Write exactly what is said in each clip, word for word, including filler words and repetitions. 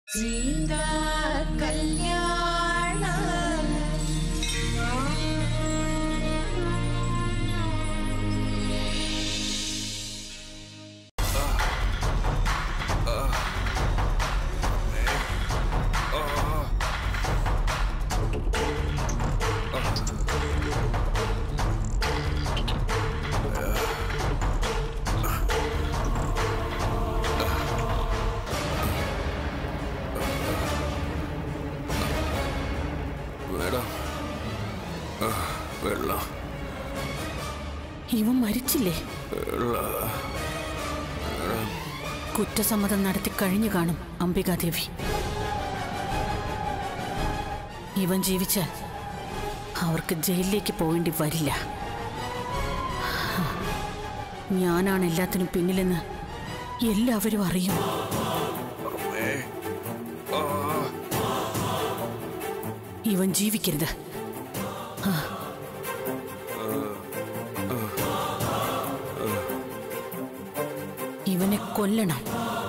சீதா கல்யாணம் ഇവൻ മരിച്ചില്ലേ? കുറ്റസമ്മതം നടത്തി കഴിഞ്ഞു കാണും അംബികാദേവി. ഇവൻ ജീവിച്ചാൽ അവർക്ക് ജയിലിലേക്ക് പോകേണ്ടി വരില്ല. ഞാനാണ് എല്ലാത്തിനും പിന്നിലെന്ന് എല്ലാവരും അറിയും. ഇവൻ ജീവിക്കരുത്. ഇവനെ കൊല്ലണം.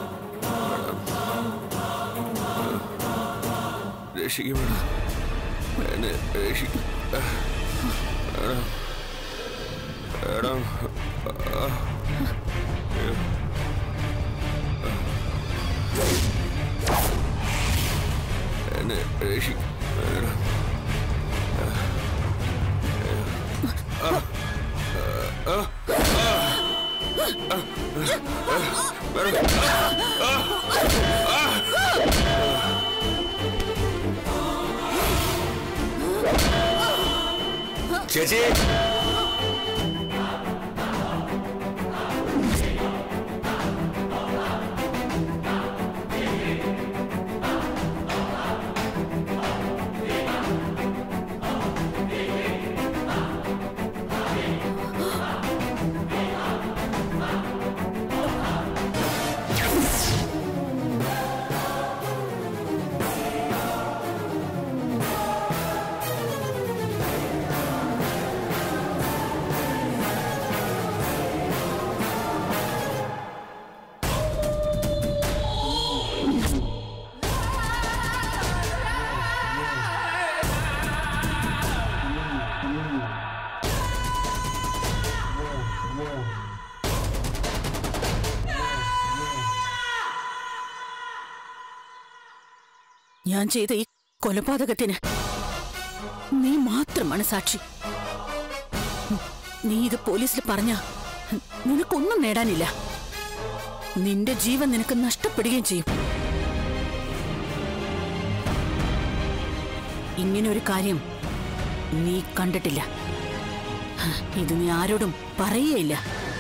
ചേച്ചി, ഞാൻ ചെയ്ത ഈ കൊലപാതകത്തിന് നീ മാത്രമാണ് സാക്ഷി. നീ ഇത് പോലീസിൽ പറഞ്ഞ നിനക്കൊന്നും നേടാനില്ല. നിന്റെ ജീവൻ നിനക്ക് നഷ്ടപ്പെടുകയും ചെയ്യും. ഇങ്ങനെ ഒരു കാര്യം നീ കണ്ടിട്ടില്ല. ഇത് നീ ആരോടും പറയുകയില്ല.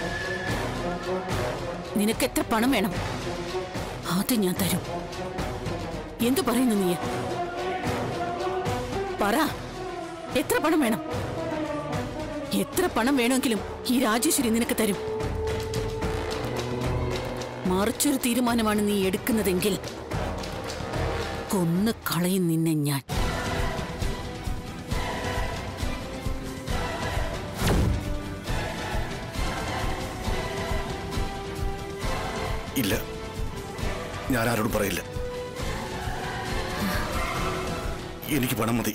നിനക്ക് എത്ര പണം വേണം അത് ഞാൻ തരും. എന്തു പറയുന്നു നീ? പറ, എത്ര പണം വേണം? എത്ര പണം വേണമെങ്കിലും ഈ രാജേശ്വരി നിനക്ക് തരും. മറിച്ചൊരു തീരുമാനമാണ് നീ എടുക്കുന്നതെങ്കിൽ കൊന്നു കളയും നിന്നെ ഞാൻ. ഇല്ല, ഞാൻ ആരോടും പറയില്ല. എനിക്ക് പണം മതി.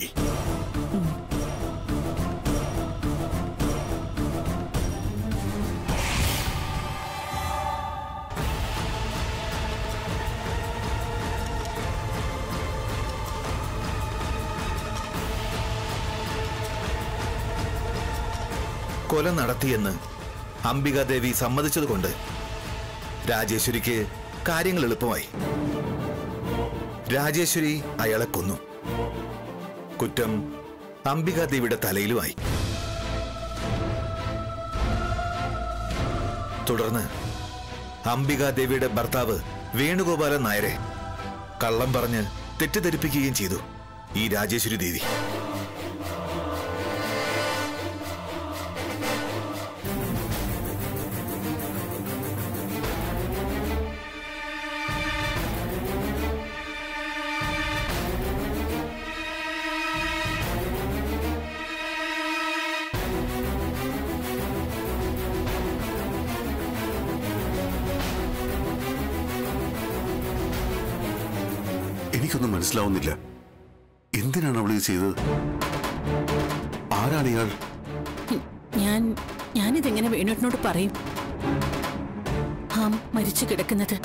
കൊല നടത്തിയെന്ന് അംബികാദേവി സമ്മതിച്ചതുകൊണ്ട് രാജേശ്വരിക്ക് കാര്യങ്ങൾ എളുപ്പമായി. രാജേശ്വരി അയാളെ കൊന്നു. കുറ്റം അംബികാദേവിയുടെ തലയിലുമായി. തുടർന്ന് അംബികാദേവിയുടെ ഭർത്താവ് വേണുഗോപാലൻ നായരെ കള്ളം പറഞ്ഞ് തെറ്റിദ്ധരിപ്പിക്കുകയും ചെയ്തു ഈ രാജേശ്വരി ദേവി. എനിക്കൊന്നും മനസ്സിലാവുന്നില്ല. എന്തിനാണ് അവൾ ഇത് ചെയ്തത്? ആരാണ് ഇയാൾ? ഞാൻ ഞാനിതെങ്ങനെ വേണുവിനോട് പറയും? ആ മരിച്ചു കിടക്കുന്നത്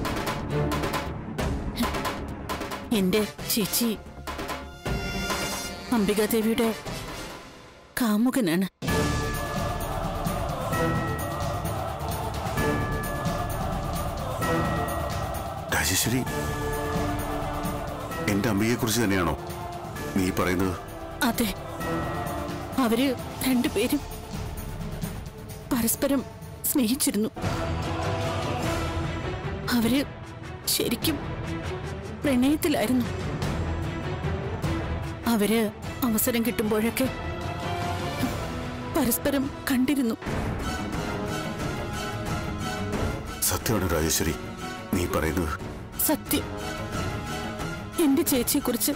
എന്റെ ചേച്ചി അംബികാദേവിയുടെ കാമുകനാണ്. രാജേശ്വരി, എന്റെ അംബികയെ കുറിച്ച് തന്നെയാണോ നീ പറയുന്നത്? അതെ, അവര് രണ്ടുപേരും പരസ്പരം സ്നേഹിച്ചിരുന്നു. അവര് ശരിക്കും പ്രണയത്തിലായിരുന്നു. അവര് അവസരം കിട്ടുമ്പോഴൊക്കെ പരസ്പരം കണ്ടിരുന്നു. സത്യമാണ് രാജേശ്വരി നീ പറയുന്നത്? സത്യം. എന്റെ ചേച്ചിയെ കുറിച്ച്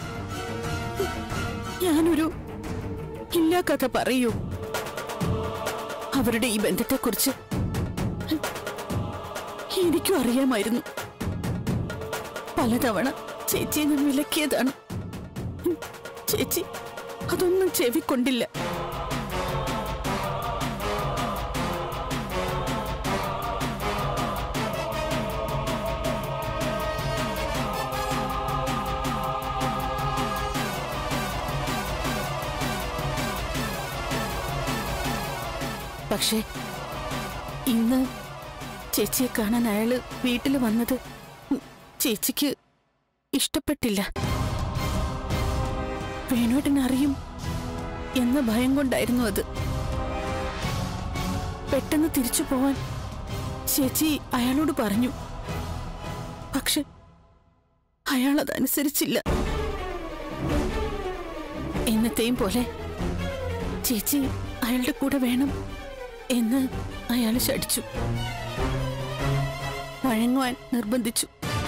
ഞാനൊരു ഇല്ലാ കഥ പറയൂ? അവരുടെ ഈ ബന്ധത്തെക്കുറിച്ച് എനിക്കും അറിയാമായിരുന്നു. പലതവണ ചേച്ചിയെ ഞാൻ വിലക്കിയതാണ്. ചേച്ചി അതൊന്നും ചെവിക്കൊണ്ടില്ല. പക്ഷേ ഇന്ന് ചേച്ചിയെ കാണാൻ അയാള് വീട്ടിൽ വന്നത് ചേച്ചിക്ക് ഇഷ്ടപ്പെട്ടില്ല. വേണുവേട്ടൻ അറിയും എന്ന ഭയം കൊണ്ടായിരുന്നു അത്. പെട്ടെന്ന് തിരിച്ചു പോവാൻ ചേച്ചി അയാളോട് പറഞ്ഞു. പക്ഷെ അയാൾ അതനുസരിച്ചില്ല. എന്നത്തെയും പോലെ ചേച്ചി അയാളുടെ കൂടെ വേണം എന്ന് അയാൾ ശടിച്ചു. വഴങ്ങുവാൻ നിർബന്ധിച്ചു.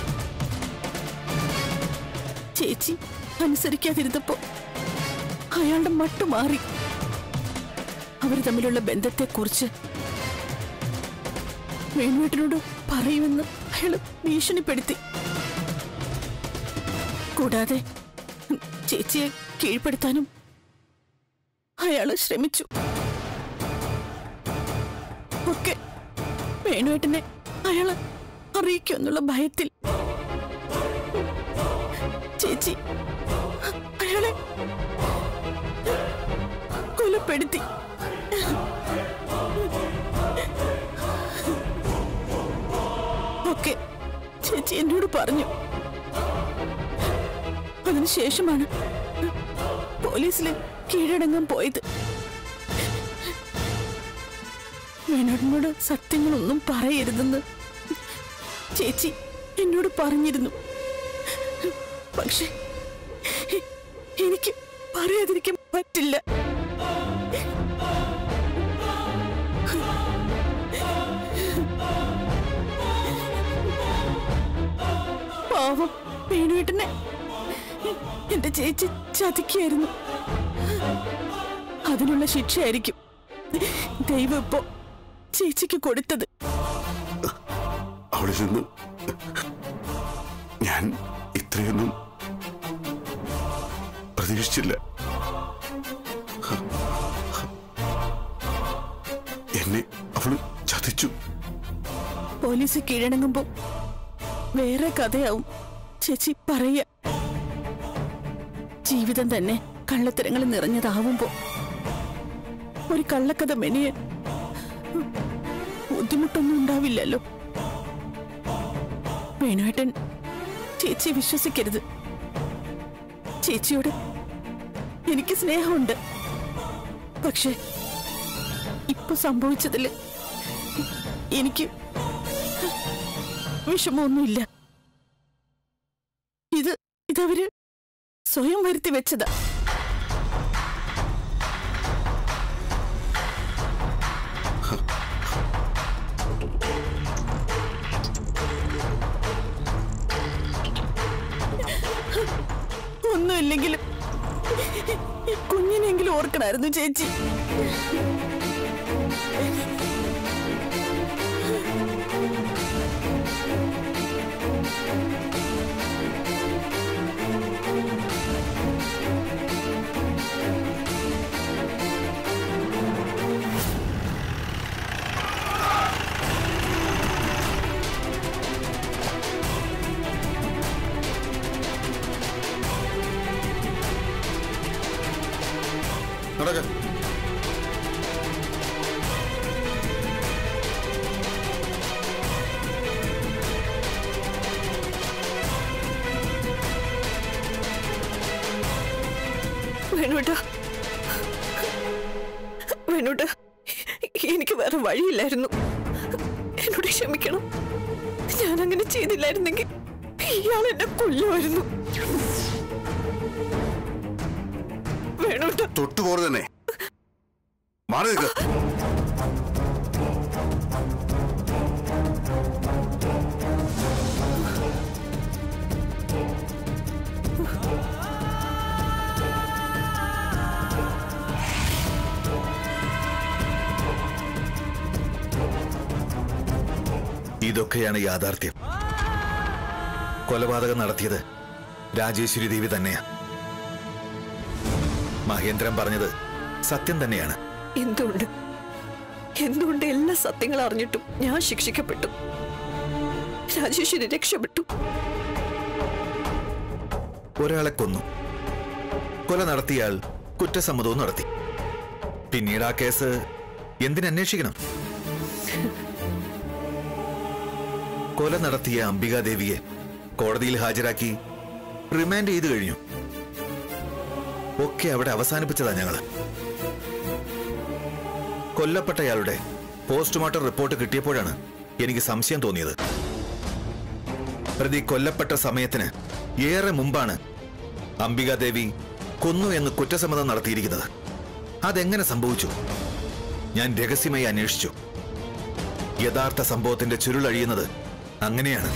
ചേച്ചി അനുസരിക്കാതിരുന്നപ്പോ അയാളുടെ മട്ടു മാറി. അവർ തമ്മിലുള്ള ബന്ധത്തെക്കുറിച്ച് വേണുവേട്ടനോട് പറയുമെന്ന് അയാൾ ഭീഷണിപ്പെടുത്തി. കൂടാതെ ചേച്ചിയെ കീഴ്പ്പെടുത്താനും അയാൾ ശ്രമിച്ചു. ഒക്കെ വേണുവേട്ടനെ അയാൾ അറിയിക്കുമെന്നുള്ള ഭയത്തിൽ ചേച്ചി അയാളെ കൊലപ്പെടുത്തി. ഒക്കെ ചേച്ചി എന്നോട് പറഞ്ഞു. അതിനുശേഷമാണ് പോലീസിൽ കീഴടങ്ങാൻ പോയത്. വേണുവേട്ടനോട് സത്യങ്ങളൊന്നും പറയരുതെന്ന് ചേച്ചി എന്നോട് പറഞ്ഞിരുന്നു. പക്ഷെ എനിക്ക് പറയാതിരിക്കാൻ പറ്റില്ല. പാവം വേണുവേട്ടനെ എന്റെ ചേച്ചി ചതിക്കായിരുന്നു. അതിനുള്ള ശിക്ഷയായിരിക്കും ദൈവം ഇപ്പോ ചേച്ചിക്ക് കൊടുത്തത്. അവളിൽ നിന്ന് ഞാൻ ഇത്രയൊന്നും പ്രതീക്ഷിച്ചില്ല. എന്നെ അവള് ചതിച്ചു. പോലീസ് കീഴടങ്ങുമ്പോ വേറെ കഥയാവും ചേച്ചി പറയ. ജീവിതം തന്നെ കള്ളത്തരങ്ങൾ നിറഞ്ഞതാവുമ്പോ ഒരു കള്ളക്കഥ മെനിയാൻ ബുദ്ധിമുട്ടൊന്നും ഉണ്ടാവില്ലല്ലോ. വേണുവേട്ടൻ ചേച്ചിയെ വിശ്വസിക്കരുത്. ചേച്ചിയോട് എനിക്ക് സ്നേഹമുണ്ട്. പക്ഷെ ഇപ്പൊ സംഭവിച്ചതില് എനിക്ക് വിഷമമൊന്നുമില്ല. ഇത് ഇതവര് സ്വയം വരുത്തി വെച്ചതാ. ഒന്നുമില്ലെങ്കിലും കുഞ്ഞിനെങ്കിലും ഓർക്കണായിരുന്നു ചേച്ചി. നടക്ക. വേണുട്ട, വേണുട്ട, എനിക്ക് വേറെ വഴിയില്ലായിരുന്നു. എന്നോട് ക്ഷമിക്കണം. ഞാൻ അങ്ങനെ ചെയ്തില്ലായിരുന്നെങ്കിൽ ഇയാൾ എന്നെ കൊല്ലുമായിരുന്നു. വേണുട്ട, തൊട്ടുപോറ് തന്നെ. മാറി നിൽക്ക. ഇതൊക്കെയാണ് യാഥാർത്ഥ്യം. കൊലപാതകം നടത്തിയത് രാജേശ്വരി ദേവി തന്നെയാ. മഹേന്ദ്രൻ പറഞ്ഞത് സത്യം തന്നെയാണ്. എന്തുകൊണ്ട് എന്തുകൊണ്ട് എല്ലാ സത്യങ്ങൾ അറിഞ്ഞിട്ടും ഞാൻ ശിക്ഷിക്കപ്പെട്ടു? രാജേശ്വരി രക്ഷപ്പെട്ടു. ഒരാളെ കൊന്നു. കൊല നടത്തിയാൽ കുറ്റസമ്മതവും നടത്തി. പിന്നീട് ആ കേസ് എന്തിനന്വേഷിക്കണം? കൊല നടത്തിയ അംബികാദേവിയെ കോടതിയിൽ ഹാജരാക്കി റിമാൻഡ് ചെയ്തു കഴിഞ്ഞു. ഒക്കെ അവിടെ അവസാനിപ്പിച്ചതാ ഞങ്ങള്. കൊല്ലപ്പെട്ടയാളുടെ പോസ്റ്റ്മോർട്ടം റിപ്പോർട്ട് കിട്ടിയപ്പോഴാണ് എനിക്ക് സംശയം തോന്നിയത്. പ്രതി കൊല്ലപ്പെട്ട സമയത്തിന് ഏറെ മുമ്പാണ് അംബികാദേവി കൊന്നു എന്ന് കുറ്റസമ്മതം നടത്തിയിരിക്കുന്നത്. അതെങ്ങനെ സംഭവിച്ചു? ഞാൻ രഹസ്യമായി അന്വേഷിച്ചു. യഥാർത്ഥ സംഭവത്തിന്റെ ചുരുളഴിയുന്നത് അങ്ങനെയാണ്.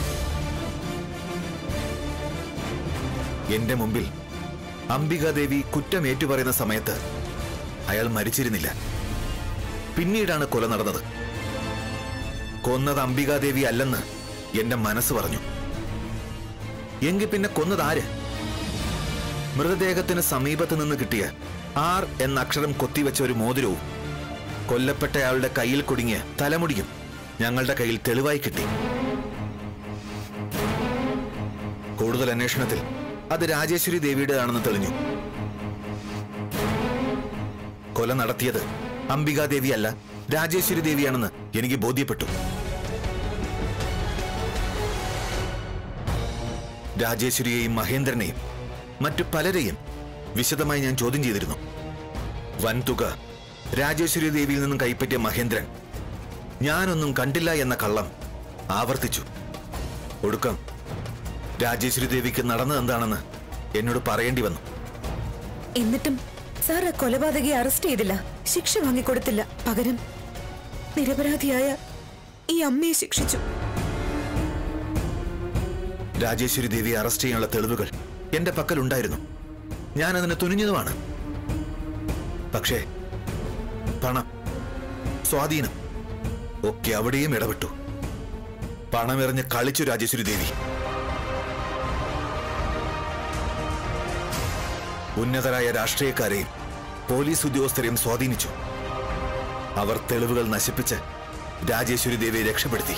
എന്റെ മുമ്പിൽ അംബികാദേവി കുറ്റം ഏറ്റുപറയുന്ന സമയത്ത് അയാൾ മരിച്ചിരുന്നില്ല. പിന്നീടാണ് കൊല നടന്നത്. കൊന്നത് അംബികാദേവി അല്ലെന്ന് എന്റെ മനസ്സ് പറഞ്ഞു. എങ്കിൽ പിന്നെ കൊന്നത് ആര്? മൃതദേഹത്തിന് സമീപത്ത് നിന്ന് കിട്ടിയ ആർ എന്ന അക്ഷരം കൊത്തിവെച്ച ഒരു മോതിരവും കൊല്ലപ്പെട്ടയാളുടെ കയ്യിൽ കുടുങ്ങിയ തലമുടിയും ഞങ്ങളുടെ കയ്യിൽ തെളിവായി കിട്ടി. കൂടുതൽ അന്വേഷണത്തിൽ അത് രാജേശ്വരി ദേവിയുടേതാണെന്ന് തെളിഞ്ഞു. കൊല നടത്തിയത് അംബികാദേവി അല്ല, രാജേശ്വരി ദേവിയാണെന്ന് എനിക്ക് ബോധ്യപ്പെട്ടു. രാജേശ്വരിയെയും മഹേന്ദ്രനെയും മറ്റു പലരെയും വിശദമായി ഞാൻ ചോദ്യം ചെയ്തിരുന്നു. വൻതുക രാജേശ്വരി ദേവിയിൽ നിന്നും കൈപ്പറ്റിയ മഹേന്ദ്രൻ ഞാനൊന്നും കണ്ടില്ല എന്ന കള്ളം ആവർത്തിച്ചു. ഒടുക്കം രാജേശ്വരി ദേവിക്ക് നടന്നത് എന്താണെന്ന് എന്നോട് പറയേണ്ടി വന്നു. എന്നിട്ടും സാർ ആ കൊലപാതകയെ അറസ്റ്റ് ചെയ്തില്ല, ശിക്ഷ വാങ്ങിക്കൊടുത്തില്ല. പകരം നിരപരാധിയായ ഈ അമ്മയെ ശിക്ഷിച്ചു. രാജേശ്വരി ദേവിയെ അറസ്റ്റ് ചെയ്യാനുള്ള തെളിവുകൾ എന്റെ പക്കലുണ്ടായിരുന്നു. ഞാൻ അതിന് തുനിഞ്ഞതുമാണ്. പക്ഷേ പണം, സ്വാധീനം ഒക്കെ അവിടെയും ഇടപെട്ടു. പണമെറിഞ്ഞ് കളിച്ചു രാജേശ്വരി ദേവി. ഉന്നതരായ രാഷ്ട്രീയക്കാരെയും പോലീസ് ഉദ്യോഗസ്ഥരെയും സ്വാധീനിച്ചു. അവർ തെളിവുകൾ നശിപ്പിച്ച് രാജേശ്വരി ദേവിയെ രക്ഷപ്പെടുത്തി.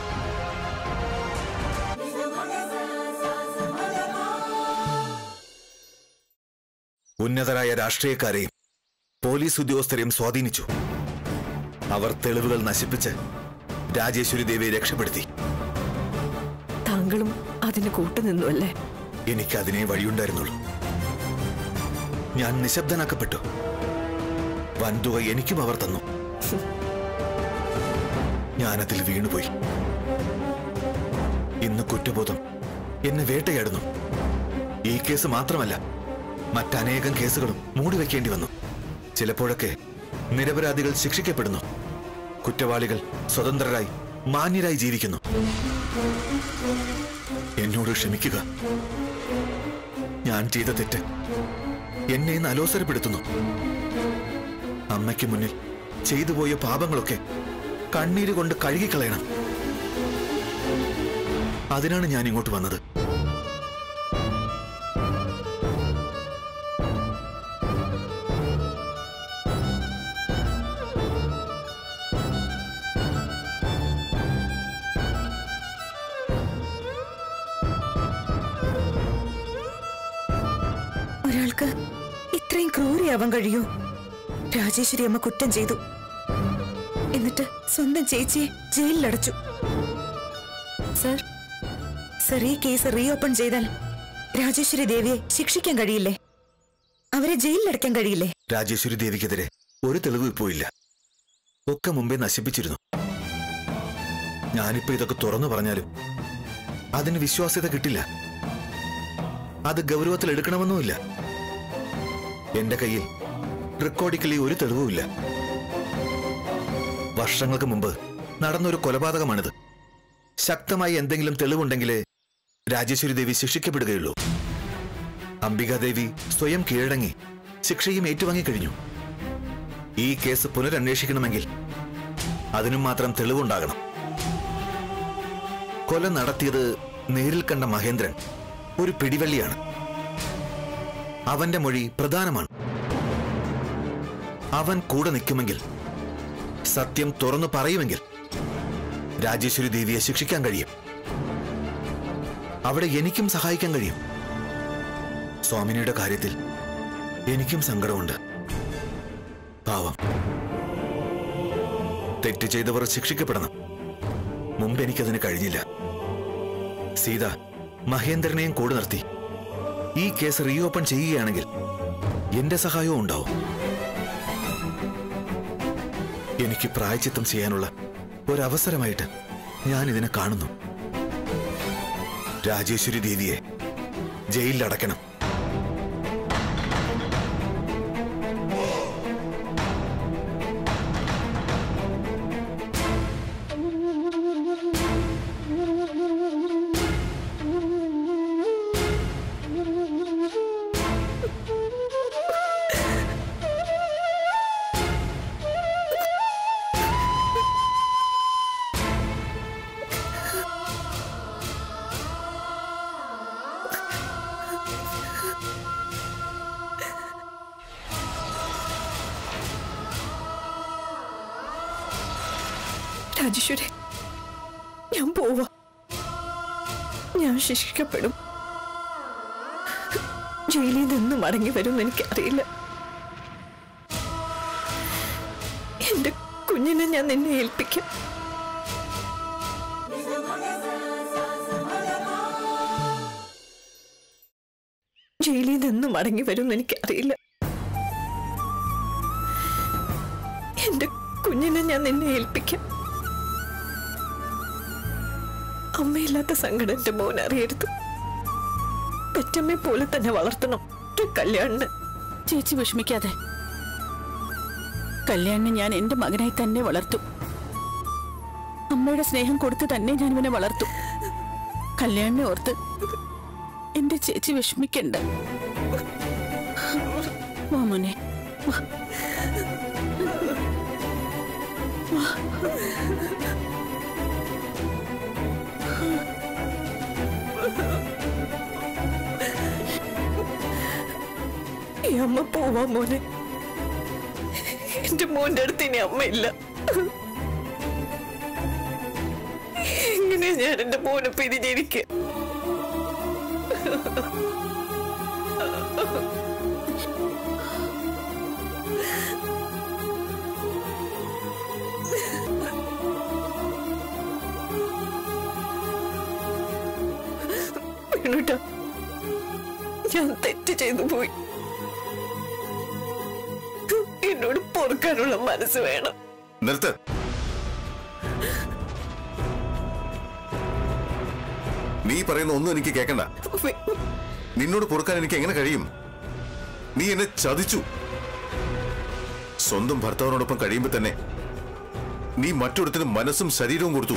ഉന്നതരായ രാഷ്ട്രീയക്കാരെയും പോലീസ് ഉദ്യോഗസ്ഥരെയും സ്വാധീനിച്ചു. അവർ തെളിവുകൾ നശിപ്പിച്ച് രാജേശ്വരി ദേവിയെ രക്ഷപ്പെടുത്തി. താങ്കളും അതിന് കൂട്ടുനിന്നു അല്ലേ? എനിക്കതിനെ വഴിയുണ്ടായിരുന്നുള്ളൂ. ഞാൻ നിശബ്ദനാക്കപ്പെട്ടു. വൻതുക എനിക്കും അവർ തന്നു. ഞാനതിൽ വീണുപോയി. ഇന്ന് കുറ്റബോധം എന്നെ വേട്ടയാടുന്നു. ഈ കേസ് മാത്രമല്ല, മറ്റനേകം കേസുകളും മൂടിവെക്കേണ്ടി വന്നു. ചിലപ്പോഴൊക്കെ നിരപരാധികൾ ശിക്ഷിക്കപ്പെടുന്നു. കുറ്റവാളികൾ സ്വതന്ത്രരായി മാന്യരായി ജീവിക്കുന്നു. എന്നോട് ക്ഷമിക്കുക. ഞാൻ ചെയ്ത തെറ്റ് എന്നെ ഇന്ന് അലോസരപ്പെടുത്തുന്നു. അമ്മയ്ക്ക് മുന്നിൽ ചെയ്തുപോയ പാപങ്ങളൊക്കെ കണ്ണീര് കൊണ്ട് കഴുകിക്കളയണം. അതിനാണ് ഞാൻ ഇങ്ങോട്ട് വന്നത്. ഒരാൾക്ക് ഇത്രയും ക്രൂരിയാവാൻ കഴിയോ? രാജേശ്വരി അമ്മ കുറ്റം ചെയ്തു. എന്നിട്ട് സ്വന്തം ചേച്ചിയെ ജയിലിലടച്ചു. സർ സർ ഈ കേസ് റീ ഓപ്പൺ ചെയ്താൽ രാജേശ്വരി ദേവിയെ ശിക്ഷിക്കാൻ കഴിയില്ലേ? അവരെ ജയിലിലടയ്ക്കാൻ കഴിയില്ലേ? രാജേശ്വരി ദേവിക്കെതിരെ ഒരു തെളിവ് ഇപ്പോ ഇല്ല. ഒക്കെ മുമ്പേ നശിപ്പിച്ചിരുന്നു. ഞാനിപ്പോ ഇതൊക്കെ തുറന്നു പറഞ്ഞാലും അതിന് വിശ്വാസ്യത കിട്ടില്ല. അത് ഗൗരവത്തിൽ എടുക്കണമെന്നുമില്ല. എന്റെ കയ്യിൽ റെക്കോർഡിക്കലി ഒരു തെളിവുമില്ല. വർഷങ്ങൾക്ക് മുമ്പ് നടന്നൊരു കൊലപാതകമാണിത്. ശക്തമായി എന്തെങ്കിലും തെളിവുണ്ടെങ്കിലേ രാജേശ്വരി ദേവി ശിക്ഷിക്കപ്പെടുകയുള്ളൂ. അംബികാദേവി സ്വയം കീഴടങ്ങി ശിക്ഷയും ഏറ്റുവാങ്ങിക്കഴിഞ്ഞു. ഈ കേസ് പുനരന്വേഷിക്കണമെങ്കിൽ അതിനും മാത്രം തെളിവുണ്ടാകണം. കൊല നടത്തിയത് നേരിൽ കണ്ട മഹേന്ദ്രൻ ഒരു പിടിവള്ളിയാണ്. അവന്റെ മൊഴി പ്രധാനമാണ്. അവൻ കൂടെ നിൽക്കുമെങ്കിൽ, സത്യം തുറന്നു പറയുമെങ്കിൽ രാജേശ്വരി ദേവിയെ ശിക്ഷിക്കാൻ കഴിയും. അവിടെ എനിക്കും സഹായിക്കാൻ കഴിയും. സ്വാമിനിയുടെ കാര്യത്തിൽ എനിക്കും സങ്കടമുണ്ട്. പാവം. തെറ്റ് ചെയ്തവർ ശിക്ഷിക്കപ്പെടണം. മുമ്പ് എനിക്കതിന് കഴിഞ്ഞില്ല. സീത മഹേന്ദ്രനെയും കൂടെ നിർത്തി ഈ കേസ് റീ ഓപ്പൺ ചെയ്യുകയാണെങ്കിൽ എന്റെ സഹായവും ഉണ്ടാവും. എനിക്ക് പ്രായച്ചിത്തം ചെയ്യാനുള്ള ഒരവസരമായിട്ട് ഞാൻ ഇതിനെ കാണുന്നു. രാജേശ്വരി ദേവിയെ ജയിലിലടയ്ക്കണം. രാജേശ്വരി, ഞാൻ പോവാ. ഞാൻ ശിക്ഷിക്കപ്പെടും. ജയിലിൽ നിന്ന് മടങ്ങി വരും എനിക്കറിയില്ല. എന്റെ കുഞ്ഞിനെ ഞാൻ നിന്നെ ഏൽപ്പിക്കാം. ജയിലിൽ നിന്ന് മടങ്ങി വരും എനിക്കറിയില്ല. എന്റെ കുഞ്ഞിനെ ഞാൻ നിന്നെ ഏൽപ്പിക്കാം. അമ്മയില്ലാത്ത സങ്കടം എന്റെ മോൻ അറിയരുത്. പെറ്റമ്മയെ പോലെ തന്നെ വളർത്തണം കല്യാണിന്. ചേച്ചി വിഷമിക്കാതെ. കല്യാണിനെ ഞാൻ എന്റെ മകനായി തന്നെ വളർത്തും. അമ്മയുടെ സ്നേഹം കൊടുത്ത് തന്നെ ഞാൻ ഇവനെ വളർത്തും. കല്യാണിനെ ഓർത്ത് എന്റെ ചേച്ചി വിഷമിക്കണ്ട. മോനെ ഈ അമ്മ പോവാ മോനെ. എന്റെ മോന്റെ അടുത്ത് ഇനി അമ്മയില്ല. എങ്ങനെയാ ഞാൻ എന്റെ മോനെ പിരിഞ്ഞിരിക്കുക? വേണുട്ടാ, ഞാൻ തെറ്റ് ചെയ്തു പോയി. എന്നോട് പൊറുക്കാനുള്ള മനസ്സ് വേണം. നിർത്ത്. നീ പറയുന്ന ഒന്നും എനിക്ക് കേൾക്കണ്ട. നിന്നോട് പൊറുക്കാൻ എനിക്ക് എങ്ങനെ കഴിയും? നീ എന്നെ ചതിച്ചു. സ്വന്തം ഭർത്താവിനോടൊപ്പം കഴിയുമ്പോ തന്നെ നീ മറ്റൊരുത്തിന് മനസ്സും ശരീരവും കൊടുത്തു.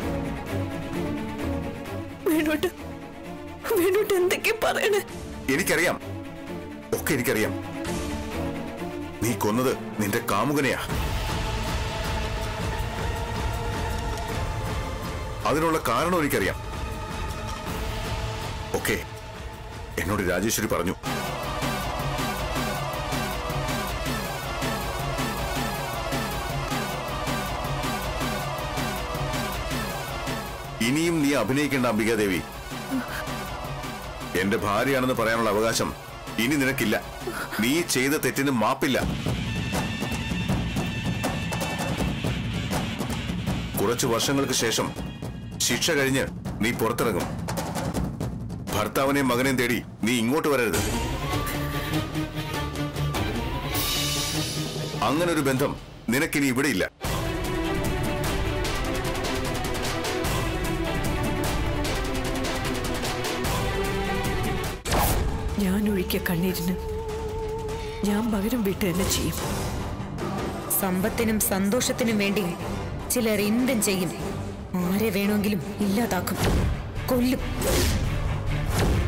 വേണോട്ട് വേണോട്ട് എന്തൊക്കെ പറയണേ? എനിക്കറിയാം, ഒക്കെ എനിക്കറിയാം. നീ കൊന്നത് നിന്റെ കാമുകനെയാ. അതിനുള്ള കാരണം എനിക്കറിയാം. ഒക്കെ എന്നോട് രാജേശ്വരി പറഞ്ഞു. ഇനിയും നീ അഭിനയിക്കേണ്ട അംബികാദേവി. എന്റെ ഭാര്യയാണെന്ന് പറയാനുള്ള അവകാശം ഇനി നിനക്കില്ല. നീ ചെയ്ത തെറ്റിന് മാപ്പില്ല. കുറച്ചു വർഷങ്ങൾക്ക് ശേഷം ശിക്ഷ കഴിഞ്ഞ് നീ പുറത്തിറങ്ങും. ഭർത്താവിനെയും മകനെയും തേടി നീ ഇങ്ങോട്ട് വരരുത്. അങ്ങനൊരു ബന്ധം നിനക്കിനി ഇവിടെയില്ല. ഞാൻ ഒഴിക്കിയ കണ്ണീരിന് ഞാൻ പകരം വിട്ട് തന്നെ ചെയ്യും. സമ്പത്തിനും സന്തോഷത്തിനും വേണ്ടി ചിലർ എന്തും ചെയ്യും. ആരെ വേണമെങ്കിലും ഇല്ലാതാക്കും, കൊല്ലും.